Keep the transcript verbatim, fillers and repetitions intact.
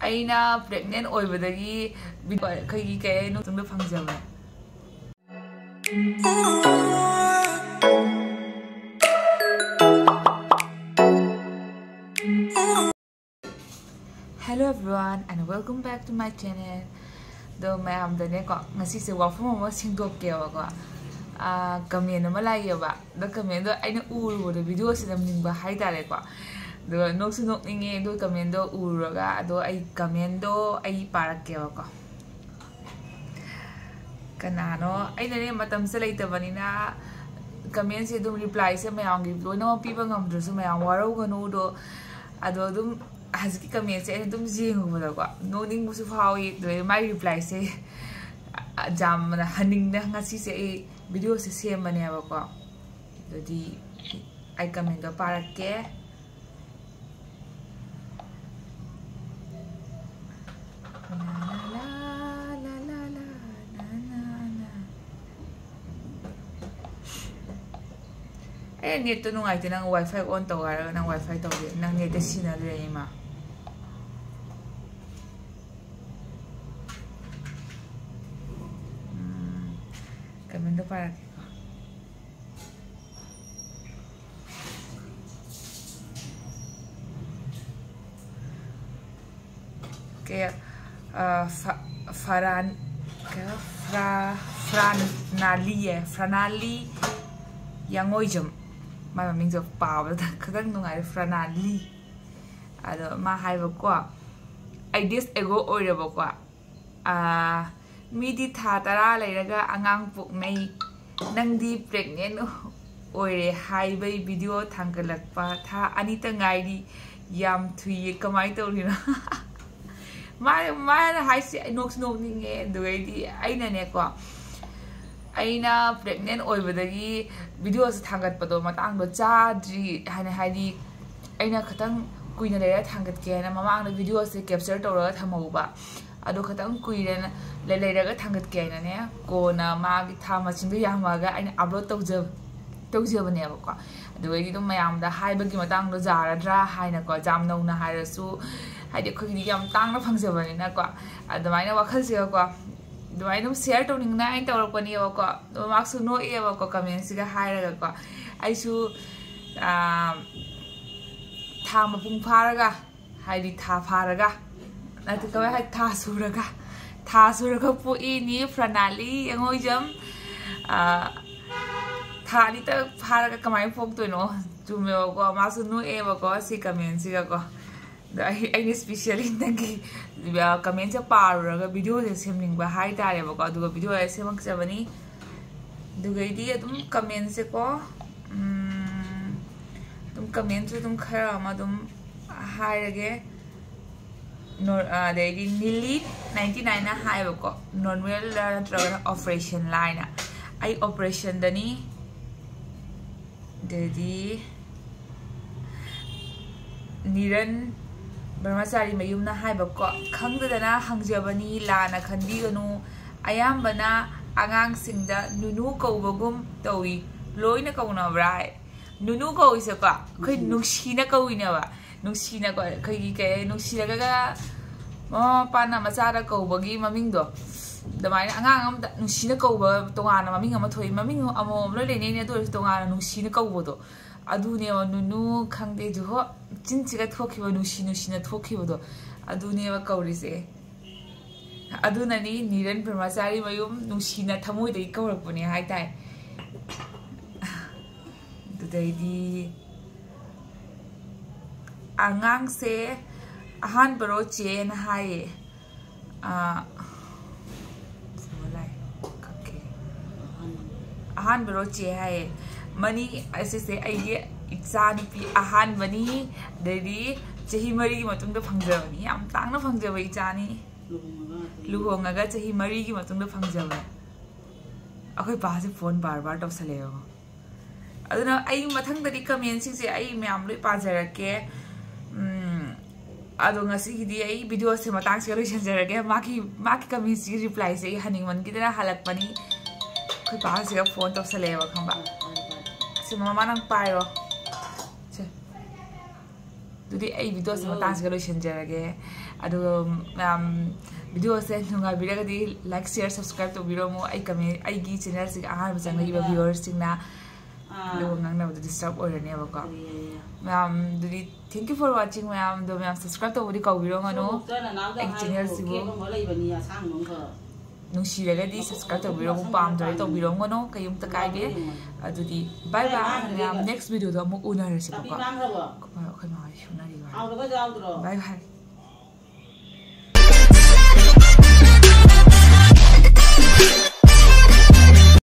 ꯑꯩꯅ ꯄ꯭ꯔꯦꯒꯅꯦꯟ ꯑꯣꯏꯕꯗꯒꯤ ꯑꯩꯈꯣꯏꯒꯤ ꯀꯩ ꯍꯥꯏꯅꯣ ꯇꯨꯡꯗ ꯐꯪꯖꯕ Hello everyone and welcome back to my channel. Do mayam dane ko ngasi se wafham ama shengdok ke ba a comment ama lai ba da comment do aina uru do video se dam ning ba hai tare ko do nok su nok ninge do comment do uru ga do ai comment do ai parak ke ko kana no aina ne matam se lai ta bani na comment se dum reply se mayam gi lo no pi ba ngam dru su mayam waro ga no do ado dum Hazki comment se dum jing ho ko no ning musu fawi do my reply se jam na haning na ngasi se video se se mane ba ko do di ai comment do parak ke eh net to nungai te nang wifi on to gara nang wifi to nang net sina re ma Camino para aquí. Que uh, fa, faran que fra franali franali yang ojam ma ming jo pa ba ta khadang nungai franali ado ma hai ba ko I this ego oi ba ko a Midi tha tara leiraga angang puk nei nangdi pregnant oire hai bai video thangalakpa tha anita ngairi yam thui kamai tawri na ma ma hai se nox no ninge doidi aina ne ko aina pregnant oibadagi video se thangat pado matang do chadri hana haidi aina khatang kuina leira thangat ke na mamang video se capture tawra thamauba ado khatang kuina le le raga thangat ke na ne ko na ma gi tha ma chin ya ma ga aina upload tawje tawje bane ba ko ado gi dum mayam da hai ba gi matang do jara dra hai na ko jam nau na hai ra su hai de khoi gi yam tang na phangje bane na ko ado mai na wakhal se ko do ai dum share to ning na ai tawra ko ni ba ko do mak su no e ba ko comment si ga hai ra ko ai su a tha ma pung pha ra ga hai di tha pha ra ga na ti ka hai tha su ra ga tha suraka pu ini pranali angoi jam a tha ni ta phara kamai phok to no jume ko ma su no e ba ko si comment si ga ko ai ai especially ngi comment cha par ga video se semning ba hai ta re ba ko du video ai semak cha bani du ga di dum comment se ko um dum comment su dum khara ma dum hai rage no uh they did nearly ninety-nine na hai ko normal la operation line ai operation dani dedi niran brahmachari mayum na hai ba ko khangda na hangjabani la na khandi ganu ayam bana angang singda nunu ko bagum tawi loina ko na brai nunu ko isa ka khoi nuksi na ko ina ba nuksi na ko khoi ke nuksi la ga oh pana machara ko bagi maming do damai angang am nuksi na ko ba tongana maming am thoi maming amom lo le ne ne do tongana nuksi na ko bo do adu ne nunu khangde ju ho chinchi ga thoki ba nuksi nuksi na thoki bo do adu ne ba kauri se adu na ni niran brahmachari mayum nuksi na thamoi dei kawrak pune hai tai du dei di angang se ahan baro chen hai a solai kake ahan baro che hai mani aise se ai ye itsan pi ahan bani dedi chahi mari gi matung da phangjabani am tang na phangjabai chani luhonga ga chahi mari gi matung da phangjaba akhoi pa se phone bar bar top saleo aduna ai mathang da comment sing se ai myam loi pa jarake ado ngasi di ai video se matang se lo shenjarage maki maki comment si reply se haning man kidana halak pani khoi pa se phone top salewa khamba se mama nang pai ro che dudi ai video se matang se lo shenjarage ꯑꯗꯣ ꯃꯌꯥꯝ ꯚꯤꯗꯤꯑꯣꯁꯦ ꯅꯨꯡꯉꯥꯏꯕꯤꯔꯒꯗꯤ like share ꯁꯕꯁꯀ꯭ꯔꯥꯏꯕ ꯇꯧꯕꯤꯔꯝꯃꯣ ꯑꯩ comment ꯑꯩꯒꯤ ꯆꯦꯅꯦꯜꯁꯤꯒ ꯑꯍꯥꯟꯕ ꯆꯪꯂꯛꯏꯕ ꯚꯤꯌꯨꯋꯔꯁꯤꯡꯅ ꯂꯨꯕ ꯉꯥꯡꯅꯕꯗ ꯗꯤꯁꯇꯔꯕ ꯑꯣꯏꯔꯅꯦꯕꯀꯣ ꯃꯌꯥꯝ ꯑꯗꯨꯗꯤ ꯊꯦꯡꯛ ꯌꯨ ꯐꯣꯔ ꯋꯥꯆꯤꯡ ꯃꯌꯥꯝ ꯑꯗꯣ ꯃꯌꯥꯝ ꯁꯕꯁꯀ꯭ꯔꯥꯏꯕ ꯇꯧꯕꯗꯤ ꯀꯥꯎꯕꯤꯔꯝꯒꯅꯨ ꯑꯩꯒꯤ ꯆꯦꯅꯦꯜꯁꯤꯕꯨ ꯅꯨꯡꯁꯤꯔꯒꯗꯤ ꯁꯕꯁꯀ꯭ꯔꯥꯏꯕ ꯇꯧꯕꯤꯔꯝꯃꯣ ꯄꯥꯝꯗ꯭ꯔꯗꯤ ꯇꯧꯕꯤꯔꯝꯒꯅꯨ ꯀꯩꯝꯇ ꯀꯥꯏꯗꯦ ꯑꯗꯨꯗꯤ ꯕꯥꯏ ꯕꯥꯏ ꯃꯌꯥꯝ ꯅꯦꯛꯁ ꯚꯤꯗꯤꯑꯣꯗ ꯑꯃꯨꯛ ꯎꯅꯔꯁꯤꯕꯀꯣ ꯑꯩꯈꯣꯏ ꯃꯥ ꯍꯣꯏ ꯁꯨꯅꯔꯤꯕ ꯕꯥꯏ ꯕꯥꯏ